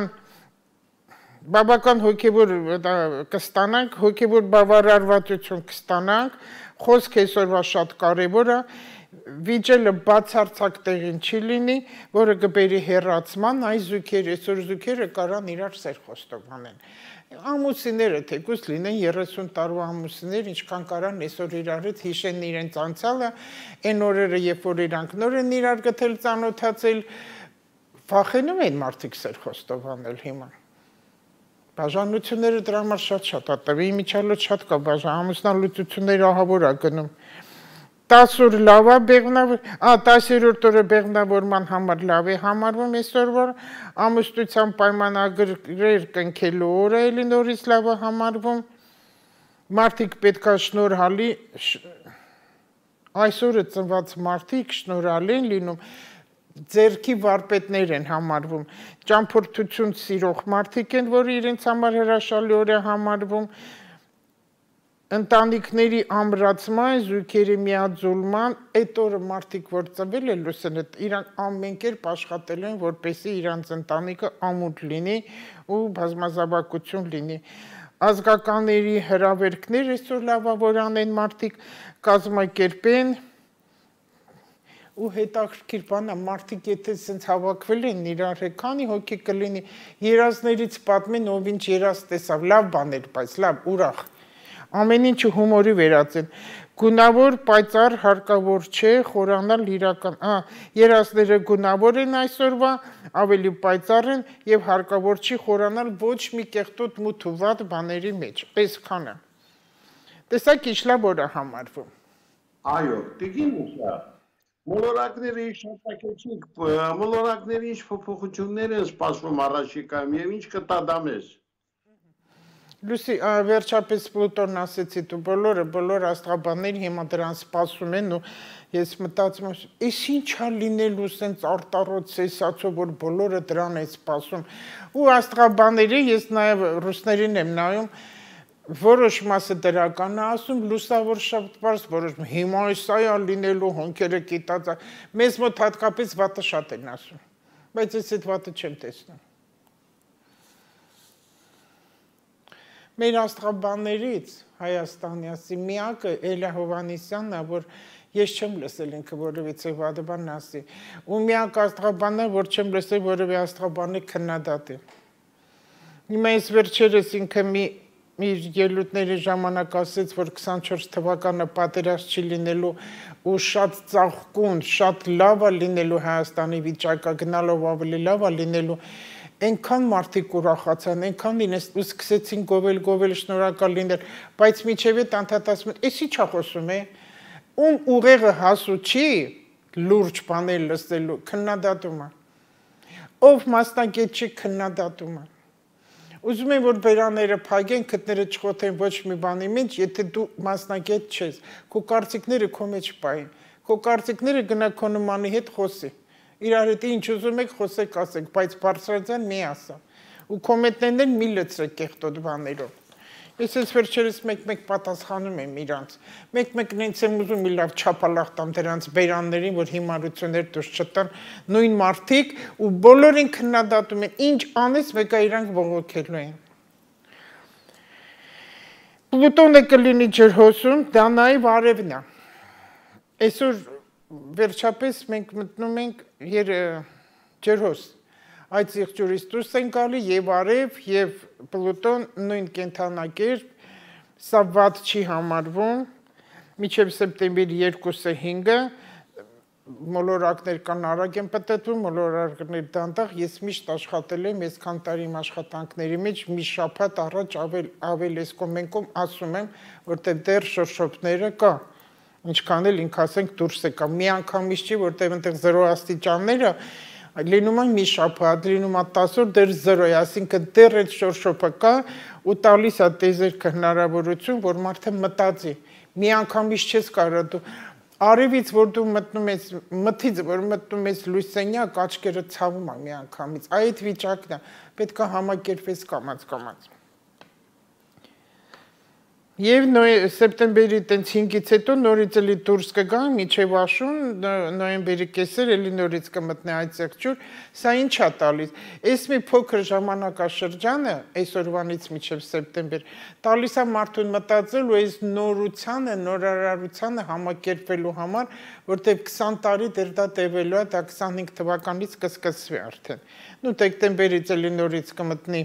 բավական հոգևոր կստանանք, հոգևոր բավարարվածություն կստանանք, խոսք այսօրվա շատ կարևոր է, վիճելը բացարձակ տեղին չի լինի, որը կբերի հեռացման, այ զույգերը, այսօր զույգերը կարան իրար սեր խոստով անեն։ Ամուսինները թեկուզ լինեն 30 տարվա ամուսիններ, ինչքան կարան այսօր իրար հետ հիշեն իրենց անցյալը, այն օրերը, երբ որ իրանք նոր են իրար գտել, ծանոթացել, վախենում են մարդիկ սեր խոստով անել հիմա։ Բաժանությունները դրա համար շատ է, տվի միջալոց շատ կա, ամուսնալուծությունները ահավոր է գնում։ 10 օր լավ է բեղմնավոր, 10-րդ օրը բեղմնավորման համար լավ է համարվում այսօրվա, ամուսնության պայմանագրեր կնքելու օրը էլի նորից լավ է համարվում, մարդիկ պետք է շնորհալի, այսօրը ծնված մարդիկ շնորհալի են լինում, ձերքի վարպետներ են համարվում, ճամփորդություն սիրող մարդիկ են, որ իրենց համար հրաշալի օր է համարվում, ընտանիքների ամրացման, զույգերի միաձուլման, այդ օրը մարդիկ, որ ծնվել են լուսեն, իրանք ամեն կերպ աշխատել են, որպեսզի իրանց ընտանիքը ամուր լինի ու բազմազավակություն լինի։ Ազգականների հրավերքներ այսօր լավավոր անեն մարդիկ, կազմակերպեն, ու հետաքրքիր բան է, մարդիկ եթե սենց հավաքվել են իրար հետ, քանի հոգի կլինի, երազներից պատմեն, ով ինչ երազ տեսավ, լավ բաներ, բայց լավ, ուրախ, ամեն ինչը հումորի վերածեն, գունավոր, պայծառ, հարկավոր չէ, խորանալ իրական, երազները գունավոր են այսօրվա, ավելի պայծառ են և հարկավոր չի խորանալ ոչ մի կեղտոտ մութ ու վատ բաների մեջ, այսքանը, տեսակ ինչ լավ օր է համարվում։ Այո, տիկին ուշա, մոլորակները ինչ շատակեցիք, մոլորակները ինչ փոփոխություններ են սպասվում առաջիկայում և ինչ կտադամես։ Լուսի, վերջապես Պլուտոնն ասեցի, դու բոլոր աստղաբանները հիմա դրան սպասում են ու ես մտածում եմ, այս ինչ է լինելու սենց արտառոց սեսացով, որ բոլորը դրան են սպասում։ Ու աստղաբանների, ես նաև ռուսներին եմ նայում, որոշ մասը դրական է ասում, լուսավոր շատ պարզ, որոշ հիմա սա է լինելու, հոնքերը կիտած, մեզ մոտ հատկապես վատը շատ են ասում, բայց ես այդ վատը չեմ տեսնում։ Մեր աստղաբաններից Հայաստանի ասի միակը Էլա Հովանեսյանն է, որ ես չեմ լսել ինքը որևիցե վատ բան ասի, ու միակ աստղաբանն է, որ չեմ լսել որևէ աստղաբանի քննադատի։ Հիմա ես վերջերս ինքը իր ելույթների ժամանակ ասեց, որ 24 թվականը պատերազմ չի լինելու ու շատ ծաղկուն, շատ լավ է լինելու Հայաստանի վիճակը, գնալով ավելի լավ է լինելու, այնքան մարդիկ ուրախացան, այնքան ինձ ու սկսեցին գովել, շնորհակալ լինել, բայց միջև այդ անդադասում են, էսի չա խոսում է, ում ուղեղը հասու չի լուրջ բաներ լսելու, քննադատում է, ով մասնագետ չի քննադատում է, ուզում են, որ բերաները փագեն, քթները չխոթեն ոչ մի բանի մեջ, եթե դու մասնագետ չես, քո կարծիքները քո մեջ պահին, քո կարծիքները գնա քո նմանի հետ խոսի, իրար հետ ինչ ուզում եք խոսեք ասեք, բայց բարձրաձայն մի ասա, ու կոմենտներն մի լցրեք կեղտոտ բաներով, ես ես վերջերս մեկ պատասխանում եմ իրանց, մեկ նենց եմ ուզում մի լավ չապալախ տամ դրանց բերաններին, որ հիմարություններ դուրս չտան, նույն մարդիկ ու բոլորին քննադատում են, ինչ անես մեկա իրանք բողոքելու են։ Պլուտոնը կլինի ջրհոսում, դա նաև արևն է, այսօր վերջապես մենք մտնում ենք ջրհոս, այդ եղջյուրից դուրս են գալի և արև և պլուտոն նույն կենդանակերպ, սա վատ չի համարվում, մինչև սեպտեմբերի 2-5-ը, մոլորակներ կան արագ են պտտվում, մոլորակներ դանդաղ, ես միշտ աշխատել եմ, ես քան տարի իմ աշխատանքների մեջ, մի շաբաթ առաջ ավել ես կոմենկում ասում եմ, որտեղ դեռ շրշոփները կա, ինչքան էլ ինք ասենք դուրս է կա, մի անգամից չի, որտեղ այնտեղ 0 աստիճանները, լինում են մի շաբաթ, լինում է 10 օր, դեռ 0 է, այսինքն դեռ այդ շորշոփը կա ու տալիս է տեզերքը հնարավորություն, որ մարդը մտածի, մի անգամից չես կարող դու արևից, որ դու մտնում ես, մթից, որ մտնում ես լույսենյակ, աչքերը ցավում է մի անգամից, այդ վիճակն է, պետք է համակերպես կամաց։ Եվ սեպտեմբերի 5-ից հետո նորից էլի դուրս կգա, մինչև աշուն, նոյեմբերի կեսեր էլի նորից կմտնի այդ եղջյուր, սա ինչ է տալիս, այս մի փոքր ժամանակաշրջանը, այսօրվանից մինչև սեպտեմբեր, տալիս է մարդուն մտածել ու այս նորությանը, նորարարությանը համակերպվելու համար, որտեղ 20 տարի դեռ դա տևելու է, դա 25 թվականից կսկսվի արդեն, դեկտեմբերից էլի նորից կմտնի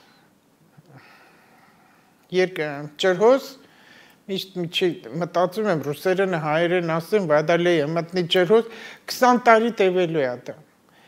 ջրհոս, միշտ մտածում եմ ռուսերենը հայերեն ասեմ, վադալեյը մտնի ջրհոս, 20 տարի տևելու է դա։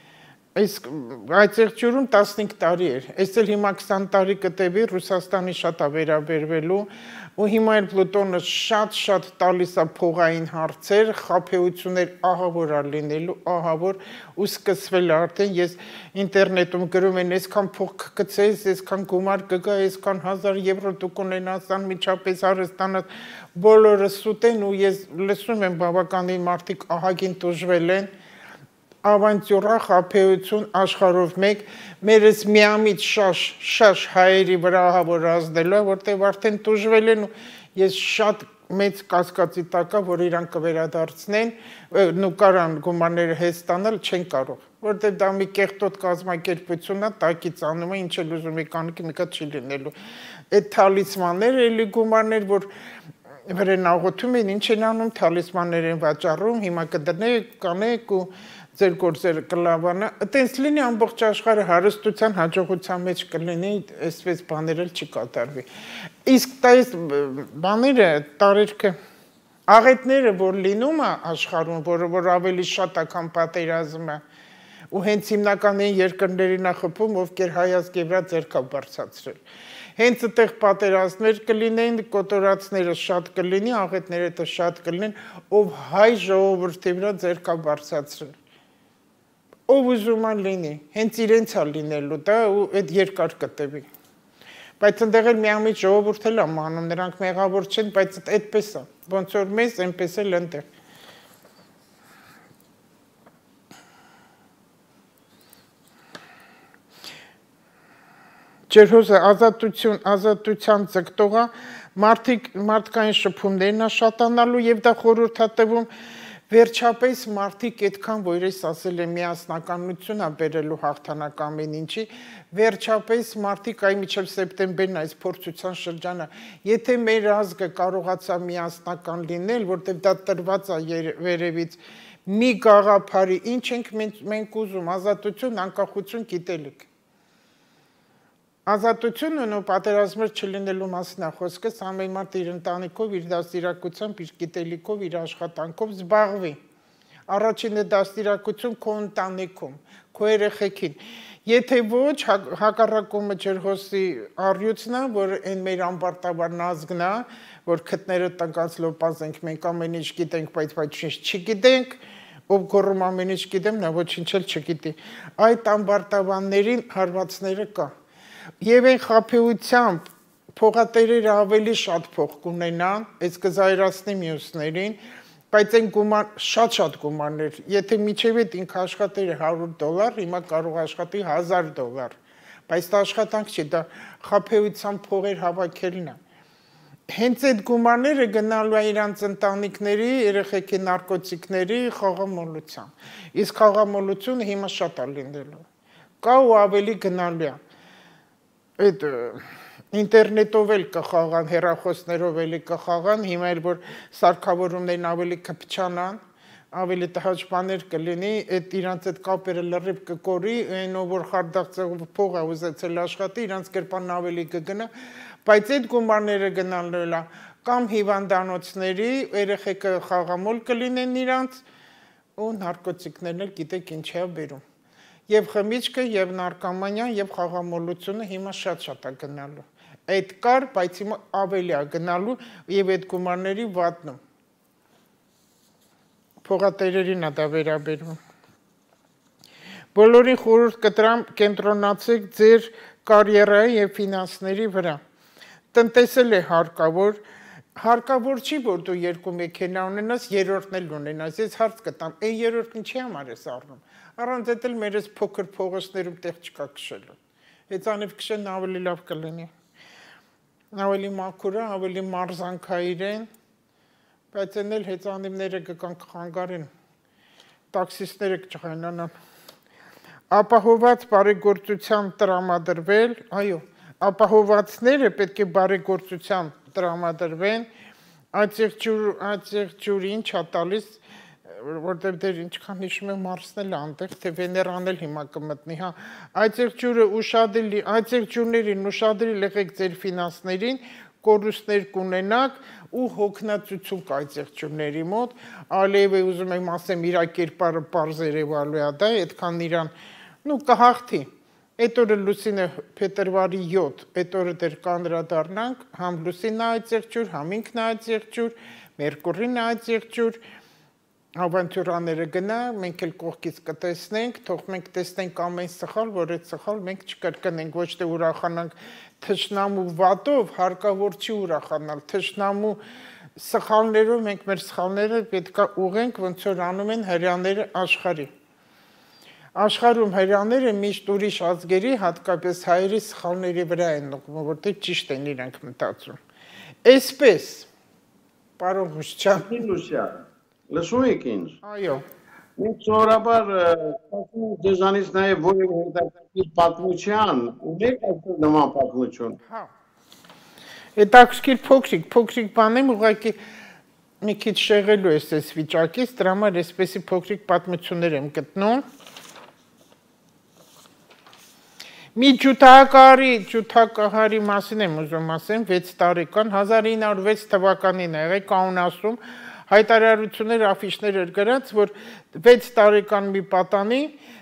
Այդ եղջյուրում 15 տարի էր, այս էլ հիմա 20 տարի կտևի, Ռուսաստանի շատ է վերաբերվելու, ու հիմա էլ Պլուտոնը շատ տալիս է փողային հարցեր, խաբեություններ ահավոր է լինելու, ահավոր, ու սկսվել արդեն, ես ինտերնետում գրում են, այսքան փող կգցես, այսքան գումար կգա, այսքան 1000 եվրո դու կունենաս, անմիջապես հարստանաս, բոլորը սուտ են, ու ես լսում եմ բավականին մարդիկ ահագին տուժվել են, ավանտյուրա, խաբեություն աշխարհով մեկ, մերս միամիտ շաշ հայերի վրա ահավոր ազդելու է, որտեղ արդեն տուժվել են ու ես շատ մեծ կասկածի տակա, որ իրանք կվերադարձնեն, նուկարան գումարները հետ ստանալ չեն կարող, որտեղ դա մի կեղտոտ կազմակերպություն է, տակից անում է, ինչ էլ ուզում եք անեք, մի կա չի լինելու։ Այդ թալիսմանները էլի գումարներ, որ վրեն աղոթում են, ինչ են անում, թալիսմաններ են վաճառում, հիմա կդնեք, կանեք ու ձեր գործերը կլավանա, այտենց լինի ամբողջ աշխարհը հարստության, հաջողության մեջ կլինի, այսպես բաներ էլ չի կատարվի։ Իսկ այս բաները, տարերքը, աղետները, որ լինում է աշխարհում, որ ավելի շատ է, քան պատերազմը, ու հենց հիմնական այն երկրներին է խփում, ովքեր հայազգի վրա ձեռք է բարձրացրել։ Հենց այդտեղ պատերազմներ կլինեն, կոտորածները շատ կլինի, աղետները շատ կլինեն, ով հայ ժողովրդի վրա ձեռք է բարձրացրել։ Ով ուզում է լինի, հենց իրենց է լինելու դա ու այդ երկար կտևի։ Բայց ընդեղ էլ միամիտ ժողովուրդ էլ է մանում, նրանք մեղավոր չեն, բայց այդպես է, ոնց որ մեզ, այնպես էլ ընդեղ։ Ջրհոսը ազատության ձգտողը, մարդկային շփումներն է շատանալու և դա խորհուրդ է տվում, վերջապես մարդիկ այդքան, որ ես ասել եմ միասնականություն է բերելու հաղթանակ ամեն ինչի, վերջապես մարդիկ այ մինչև սեպտեմբերն այս փորձության շրջանը, եթե մեր ազգը կարողացա միասնական լինել, որտեղ դա տրված է վերևից, մի գաղափարի, ինչ ենք մենք ուզում, ազատություն, անկախություն, գիտելիք։ Ազատությունն ու պատերազմներ չլինելու մասին է խոսքը, ամեն մարդ իր ընտանիքով, իր դաստիարակությամբ, իր գիտելիքով, իր աշխատանքով զբաղվի։ Առաջինը դաստիարակություն քո ընտանիքում, քո երեխեքին։ Եթե ոչ, հակառակումը ջրհոսի առյուծն է, որ այն մեր ամբարտավար նազգն է, որ քթները տնկած լոպազ ենք, մենք ամեն ինչ գիտենք, բայց ոչինչ չգիտենք, ով գոռում ամեն ինչ գիտեմ, նա ոչինչ էլ չգիտի։ Այդ ամբարտավաններին հարվածները կա։ Եվ այն խաբեությամբ փողատերերը ավելի շատ փող կունենան, այս կզայրացնի մյուսներին, բայց այն գումար, շատ գումարներ, եթե միջև այդ ինքը աշխատեր $100, հիմա կարող աշխատի $1000, բայց դա աշխատանք չի, դա խաբեությամբ փողեր հավաքելն է։ Հենց այդ գումարները գնալու է իրանց ընտանիքների, երեխեքի նարկոտիկների խաղամոլության։ Իսկ խաղամոլությունը հիմա շատ է լինելու։ Կա ու ավելի գնալու է։ Այդ ինտերնետով էլ կխաղան, հեռախոսներով էլ կխաղան, հիմա էլ որ սարքավորումներն ավելի կփչանան, ավելի տհաճ բաներ կլինի, այդ իրանց այդ կապերը լրիվ կկորի, այնով որ խարդախցող փող է ուզեցել աշխատի, իրանց կերպանն ավելի կգնա, բայց այդ գումարները գնալու կամ հիվանդանոցների, երեխեքը խաղամոլ կլինեն իրանց, ու նարկոտիկներն էլ գիտեք ինչ է բերում։ Եվ խմիչքը, եւ նարկոմանիան, եւ խաղամոլությունը հիմա շատ է գնալու։ Այդ կար, բայց հիմա ավելի է գնալու եւ այդ գումարների վատնում։ Փողատերերին է դա վերաբերվում։ Բոլորին խորհուրդ կտրամ կենտրոնացեք ձեր կարիերայի եւ ֆինանսների վրա։ Տնտեսել է հարկավոր չի, որ դու 2 մեքենա ունենաս, երրորդն էլ ունենաս, ես հարց կտամ, այն երրորդն ինչի համար ես առնում։ Առանց այդ էլ մեր այս փոքր փողոցներում տեղ չկա քշելու։ Հեծանիվ քշեն ավելի լավ կլինի։ Ավելի մաքուր է, ավելի մարզանքայիր են, բայց այն էլ հեծանիվները կգան կխանգարեն, տաքսիստները կճղայնանան։ Ապահոված բարեգործության տրամադրվել, այո, ապահովվածները պետք է բարեգործության տրամադրվեն, այծեղ ջուր ինչ է տալիս, որտեղ դեր ինչքան հիշում եմ մարսնել անտեղ, թե վեներան էլ հիմա կմտնի, հա, այծեղ ջուրներին ուշադրի եղեք ձեր ֆինանսներին, կորուստներ կունենաք ու հոգնածություն կա այծեղ ջուրների մոտ, ալեև է ուզում եմ ասեմ իրա կերպարը պարզ երևալու է դա, այդքան իրան, կհաղթի, այդ օրը լուսինը փետրվարի 7, այդ օրը դեր կանդրադառնանք, համ լուսինը այծեղ ջուր, համ ինքն այծեղ ջուր, Մերկուրին այծեղ ջուր, ավանտյուրաները գնա, մենք էլ կողքից կտեսնենք, թող մենք տեսնենք ամեն սխալ, որ այդ սխալ մենք չկրկնենք, ոչ թե ուրախանանք թշնամու վատով, հարկավոր չի ուրախանալ, թշնամու սխալներով մենք մեր սխալները պետք է ուղենք, ոնց որ անում են հրեաները աշխարհի։ Աշխարհում հրեաները միշտ ուրիշ ազգերի, հատկապես հայերի սխալների վրա են նկատում, որտեղ ճիշտ են իրենք մտածում։ Այսպես, պարոն Հուշչյան, լսում եք ինձ։ Այո։ Մենք սովորաբար դեզանից նաև որևէ հետաքրքիր պատմության, ունեք այսօր նման պատմություն։ Հա։ Հետաքրքիր փոքրիկ բան եմ, ուղղակի մի քիչ շեղելու ես այս վիճակից, դրա համար այսպեսի փոքրիկ պատմություններ եմ գտնում։ Մի ջութակահարի մասին եմ ուզում ասեմ, 6 տարեկան, 1906 թվականին է եղել Կաունասում, հայտարարություններ, աֆիշներ էր գրած, որ 6 տարեկան մի պատանի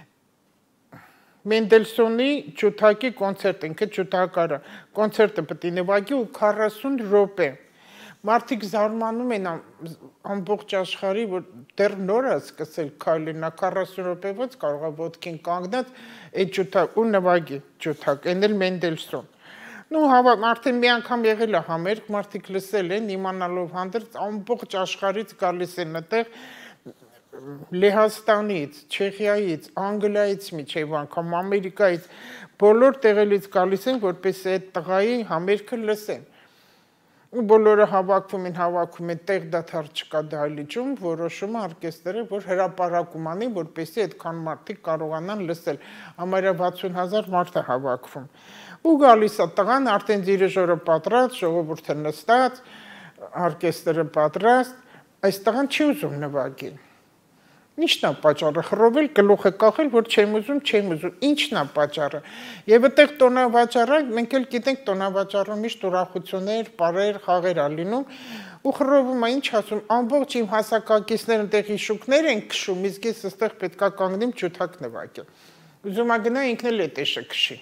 Մենդելսոնի ջութակի կոնցերտ, ինքը ջութակարը, կոնցերտը պետք է նվագի ու 40 րոպե։ Մարդիկ զարմանում են ամբողջ աշխարհի, որ դեռ նոր է սկսել քայլել, նա 40 րոպե ոնց կարող է ոտքին կանգնած այդ ջութակ ու նվագի ջութակ, այն էլ Մենդելսոն։ Արդեն մի անգամ եղել է համերգ, մարդիկ լսել են, իմանալով հանդերձ ամբողջ աշխարհից գալիս են այդտեղ Լեհաստանից, Չեխիայից, Անգլիայից միջև անգամ Ամերիկայից, բոլոր տեղերից գալիս են, որպես այդ տղայի համերգը լսեն։ Ու բոլորը հավաքվում են, տեղ դադար չկա դահլիճում, որոշում է օրկեստրը, որ հրապարակում անի, որպեսզի այդքան մարդիկ կարողանան լսել։ Համարյա 60,000 մարդ է հավաքվում։ Ու գալիս է տղան, արդեն դիրիժորը պատրաստ, ժողովուրդը նստած, օրկեստրը պատրաստ, այս տղան չի ուզում նվագել։ Ինչն է պատճառը, խռովել, գլուխը կախել, որ չեմ ուզում, ինչն է պատճառը։ Եվ այդտեղ տոնավաճառը, մենք էլ գիտենք տոնավաճառը միշտ ուրախություններ, պարեր, խաղեր ա լինում, ու խռովում է, ինչ ասում, ամբողջ իմ հասակակիցները այնտեղ իշուկներ են քշում, իսկ ես այստեղ պետքա կանգնեմ ջութակ նվագել։ Ուզում ա գնա ինքն էլ էդ էշը քշի։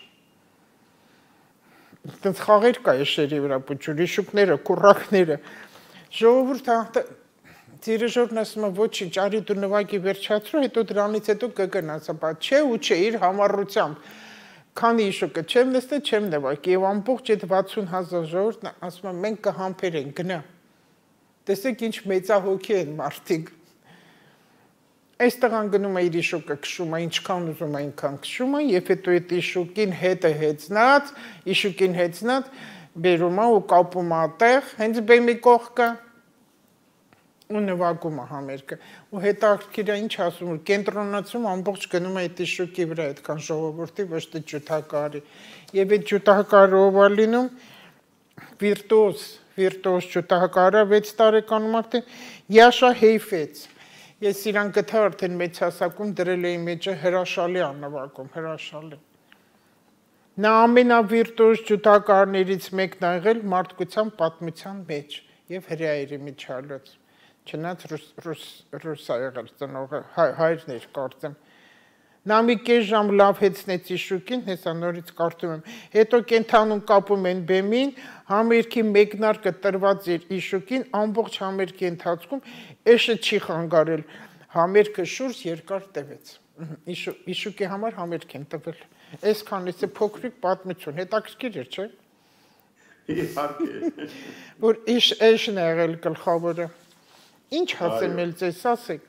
Այդպես խաղեր կա էշերի վրա, փոքր իշուկները, կուրակները։ Ժողովուրդը Դիրեժորն ասում է ոչինչ, արի դու նվագի վերջացրու, հետո դրանից հետո կգնաս, ապա չէ ու չէ, իր համառությամբ, քանի իշուկը չեմ նստել, չեմ նվագի, եւ ամբողջ այդ 60,000 ժողովուրդն ասում է մենք կհամբերենք, գնա։ Տեսեք ինչ մեծահոգի են մարդիկ։ Այս տղան գնում է իր իշուկը քշում է, ինչքան ուզում է այնքան քշում է, եւ հետո այդ իշուկին հետը հեծնած, իշուկին հեծնած բերում է ու կապում է այդտեղ, հենց բեմի կողքը ու նվագում է համերգը։ Ու հետաքրքիր է ինչ ասում, որ կենտրոնացում ամբողջ գնում է այդ իշուկի վրա, այդքան ժողովրդի, ոչ թե ջութակարի։ Եվ այդ ջութակարը ով է լինում, վիրտուոզ ջութակարը 6 տարեկանում արդեն Յաշա Հեյֆեց։ Ես իրան գտա արդեն մեծ հասակում դրել էի մեջը հրաշալի աննվագում, հրաշալի։ Նա ամենավիրտուոզ ջութակարներից մեկն ա եղել մարդկության պատմության մեջ եւ հրեաների միջալոց։ Չնայած ռուս ա եղել ծնողը, հայրն էր կարծեմ։ Նա մի կես ժամ լավ հեծնեց իշուկին, հեսա նորից կարդում եմ։ Հետո կենթանում կապում են բեմին, համերգի մեկնարկը տրված էր իշուկին, ամբողջ համերգի ընթացքում էշը չի խանգարել։ Համերգը շուրջ երկար տևեց։ Իշուկի համար համերգ են տվել։ Այսքանից է փոքրիկ պատմություն, հետաքրքիր էր, չէ՞։ Իհարկե։ Որ էշն է եղել գլխավորը։ Ինչ հասեմ էլ ձեզ ասեք։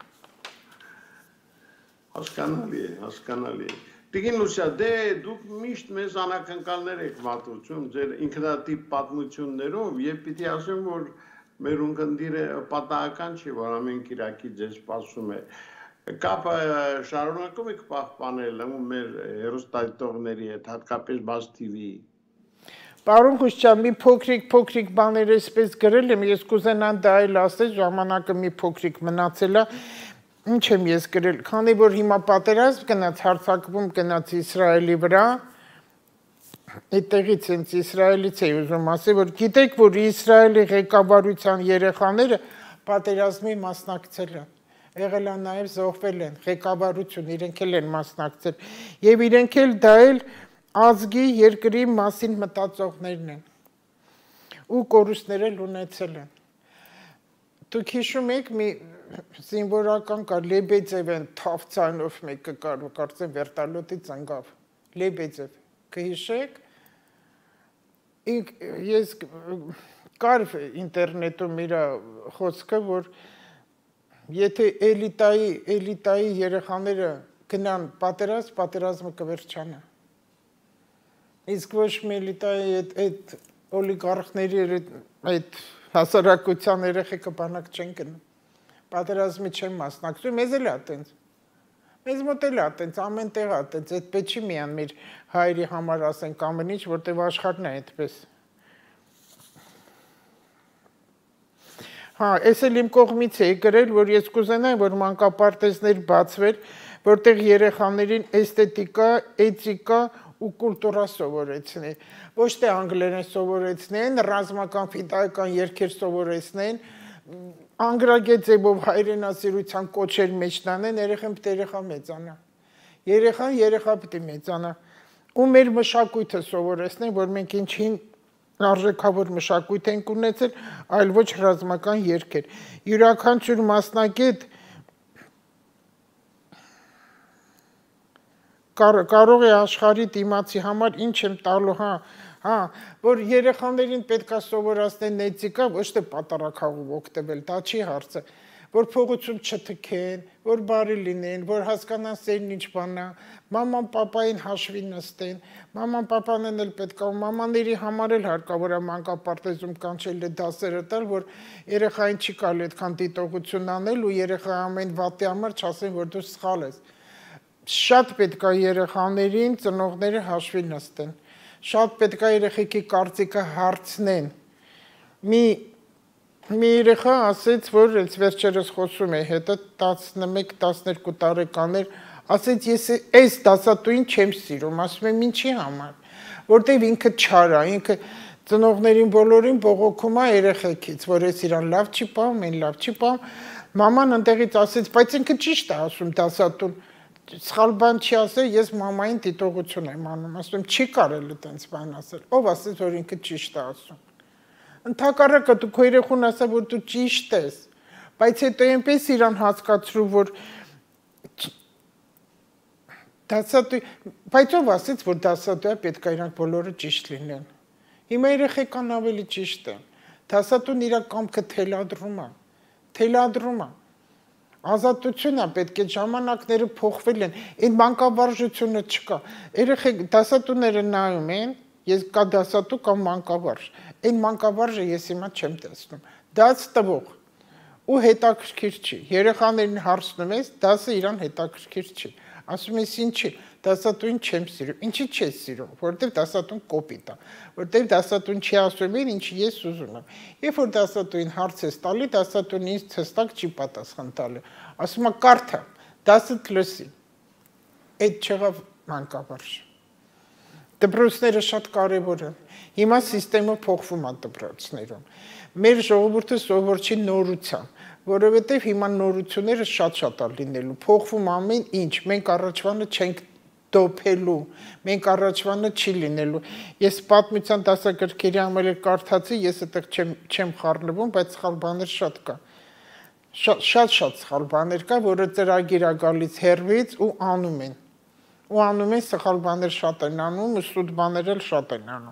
Հասկանալի է, հասկանալի է։ Տիկին Լուսիա, դե դուք միշտ մեզ անակնկալներ եք մատուցում ձեր ինքնատիպ պատմություններով եւ պիտի ասեմ, որ մեր ունկնդիրը պատահական չի, որ ամեն կիրակի ձեզ սպասում է։ Կապը շարունակում եք պահպանել մեր հեռուստադիտողների հետ, հատկապես Բաց TV-ի։ Պարոն Խուշչյան, մի փոքրիկ բաներ էսպես գրել եմ, ես կուզենամ դա էլ ասել, ժամանակը մի փոքրիկ մնացել է։ Ինչ եմ ես գրել, քանի որ հիմա պատերազմ գնաց, հարձակվում գնաց Իսրայելի վրա, այդտեղից հենց Իսրայելից էի ուզում ասել, որ գիտեք, որ Իսրայելի ղեկավարության երեխաները պատերազմի մասնակցել են, եղել են նաև զոհվել են, ղեկավարություն, իրենք էլ են մասնակցել, եւ իրենք էլ դա էլ ազգի երկրի մասին մտածողներն են ու կորուստներ էլ ունեցել են։ Դուք հիշում եք մի զինվորական կար Լեբեդևեն թավ ցանով մեկը կար, կարծեմ վերտալյոտի ծնգավ։ Լեբեդև, կհիշեք։ Ես կար ինտերնետում իր խոսքը, որ եթե էլիտայի երեխաները գնան պատերազմը կվերջանա։ Իսկ ոչ մի էլիտայի այդ օլիգարխների այդ հասարակության երեխեքը բանակ չեն գնում։ Պատերազմի չեն մասնակցում, մեզ էլ ա տենց։ Մեզ մոտ էլ ա տենց, ամեն տեղ ա տենց, այդպես չի միան մեր հայերի համար ասենք ամեն ինչ, որտեղ աշխարհն է այդպես։ Հա, ես էլ իմ կողմից էի գրել, որ ես կուզենայի, որ մանկապարտեզներ բացվեր, որտեղ երեխաներին էսթետիկա, էթիկա ու կուլտուրա սովորեցնի։ Ոչ թե անգլերեն սովորեցնեն, ռազմական ֆիդայական երգեր սովորեցնեն, անգրագետ ձևով հայրենասիրության կոչեր մեջ տանեն, երեխան պետք է երեխա մեծանա։ Երեխա պետք է մեծանա։ Ու մեր մշակույթը սովորեցնեն, որ մենք ինչին արժեքավոր մշակույթ ենք ունեցել, այլ ոչ ռազմական երգեր։ Յուրաքանչյուր մասնագետ կարող է աշխարհի դիմացի համար ինչ եմ տալու, որ երեխաներին պետք է սովորացնեն էթիկա, ոչ թե պատարագաղով օգտվել, դա չի հարցը, որ փողոցում չթքեն, որ բարի լինեն, որ հասկանան սերն ինչ բան է, մաման պապային հաշվի նստեն, մաման պապանն էլ պետք է, մամաների համար էլ հարկավոր է մանկապարտեզում կանչել է դասերը տալ, որ երեխային չի կարելի այդքան դիտողություն անել ու երեխա ամեն վատի համար չասեն, որ դու սխալ ես։ Շատ պետք է երեխաներին ծնողները հաշվի նստեն, շատ պետք է երեխեքի կարծիքը հարցնեն, մի մի երեխա ասեց, որ այս վերջերս խոսում է հետը 11-12 տարեկան էր, ասեց ես այս դասատուին չեմ սիրում, ասում եմ ինչի համար, որտեվ ինքը չար է, ինքը ծնողներին բոլորին բողոքում է երեխեքից, որ ես իրան լավ չի պահում, այն լավ չի պահում, մաման ընդեղից ասեց, բայց ինքը ճիշտ է ասում դասատուն, սխալ բան չի ասել, ես մամային դիտողություն եմ անում, ասում եմ չի կարելի տենց բան ասել, ով ասեց, որ ինքը ճիշտ է ասում։ Ընդհակառակը դու քո երեխուն ասա, որ դու ճիշտ ես, բայց հետո այնպես իրան հասկացրու, որ դասատու, բայց ով ասեց, որ դասատուը պետք է իրանք բոլորը ճիշտ լինեն։ Հիմա երեխեքան ավելի ճիշտ են։ Դասատուն իր կամքը թելադրում է։ Ազատություն է պետք է ժամանակները փոխվել են, այդ մանկավարժությունը չկա։ Երեխեք դասատուները նայում են, ես կա դասատու կամ մանկավարժ։ Այն մանկավարժը ես հիմա չեմ տեսնում։ Դաս տվող ու հետաքրքիր չի։ Երեխաներին հարցնում ես, դասը իրան հետաքրքիր չի։ Ասում ես ինչի, դասատուին չեմ սիրում։ Ինչի չես սիրում, որովհետև դասատուն կոպիտ է, որովհետև դասատուն չի ասում են, ինչի ես ուզում եմ։ Երբ որ դասատուին հարց ես տալի, դասատուն ինձ հստակ չի պատասխան տալի։ Ասում է կարդա, դասդ լսի։ Այդ չեղավ մանկավարժ։ Դպրոցները շատ կարևոր են։ Հիմա սիստեմը փոխվում է դպրոցներում։ Մեր ժողովուրդը սովոր չի նորության, որովհետև հիմա նորությունները շատ-շատ է լինելու։ Փոխվում ամեն ինչ, մենք առաջվանը չենք դոփելու, մենք առաջվանը չի լինելու։ Ես պատմության դասագրքերի համար կարդացի, ես այդտեղ չեմ խառնվում, բայց սխալ բաներ շատ կա։ Շատ սխալ բաներ կա, որը ծրագիր է գալիս հեռվից ու անում են։ Ու անում են սխալ բաներ շատ են անում, ու սուտ բաներ էլ շատ են անում։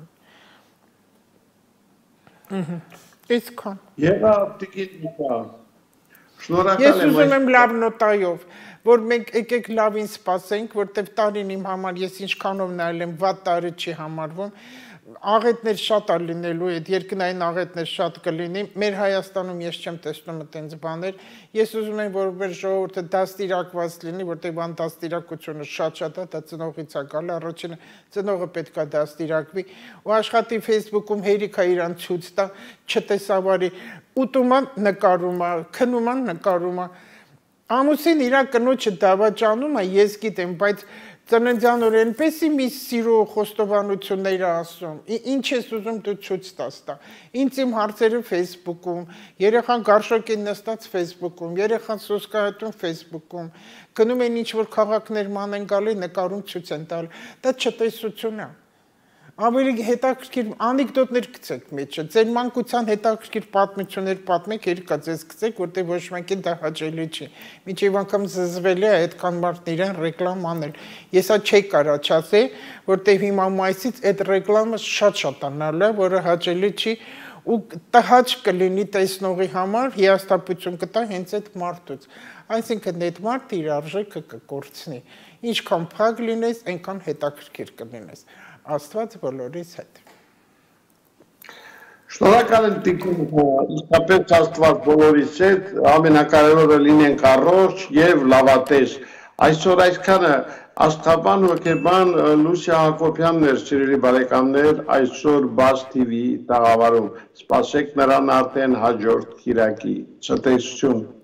Իսկան։ Եղավ տիկին Նիկա։ Շնորհակալ եմ։ Ես ուզում եմ լավ նոտայով, որ մենք եկեք լավին սպասենք, որտեվ տարին իմ համար ես ինչքանով նայել եմ, վատ տարի չի համարվում։ Աղետներ շատ է լինելու, այդ երկնային աղետներ շատ կլինի։ Մեր Հայաստանում ես չեմ տեսնում այդպես բաներ։ Ես ուզում եմ, որ մեր ժողովուրդը դաստիարակված լինի, որտեղ բան դաստիարակությունը շատ է, դա ծնողից է գալի, առաջինը ծնողը պետք է դաստիարակվի, ու աշխատի Facebook-ում հերիք է իրան ցույց տա, չտեսավարի, ուտում է նկարում է, քնում է նկարում է։ Ամուսին իր կնոջը դավաճանում է, ես գիտեմ, բայց ծննդյան օր այնպեսի մի սիրո խոստովանություններ ասում, ինչ ես ուզում դու ցույց տաս տա։ Ինձ իմ հարցերը Facebook-ում, երեխան գարշոկին նստած Facebook-ում, երեխան սոսկայատուն Facebook-ում, գնում են ինչ-որ քաղաքներ ման են գալի, նկարում ցույց են տալ։ Դա չտեսություն է։ Ավելի հետաքրքիր անեկդոտներ գցեք մեջը, ձեր մանկության հետաքրքիր պատմություններ պատմեք, երիկա ձեզ գցեք, որտեղ ոչ մեկին դա հաճելի չի։ Մինչև անգամ զզվել է այդքան մարդն իրեն ռեկլամ անել։ Ես դա չի կարա չասել, որտեղ հիմա մայիսից այդ ռեկլամը շատ անալու է, որը հաճելի չի ու տհաճ կլինի տեսնողի համար, հիասթափություն կտա հենց այդ մարդուց։ Այսինքն այդ մարդը իր արժեքը կկորցնի։ Ինչքան փակ լինես, այնքան հետաքրքիր կլինես։ Աստված բոլորիս հետ։ Շնորհակալ եմ տիկին, իսկապես Աստված բոլորիս հետ, ամենակարևորը լինենք առողջ եւ լավատես։ Այսօր այսքանը Աստղաբան հոգեբան Լուսիա Հակոբյանն էր, սիրելի բարեկամներ, այսօր Բաց TV տաղավարում։ Սպասեք նրան արդեն հաջորդ կիրակի։ Ցտեսություն։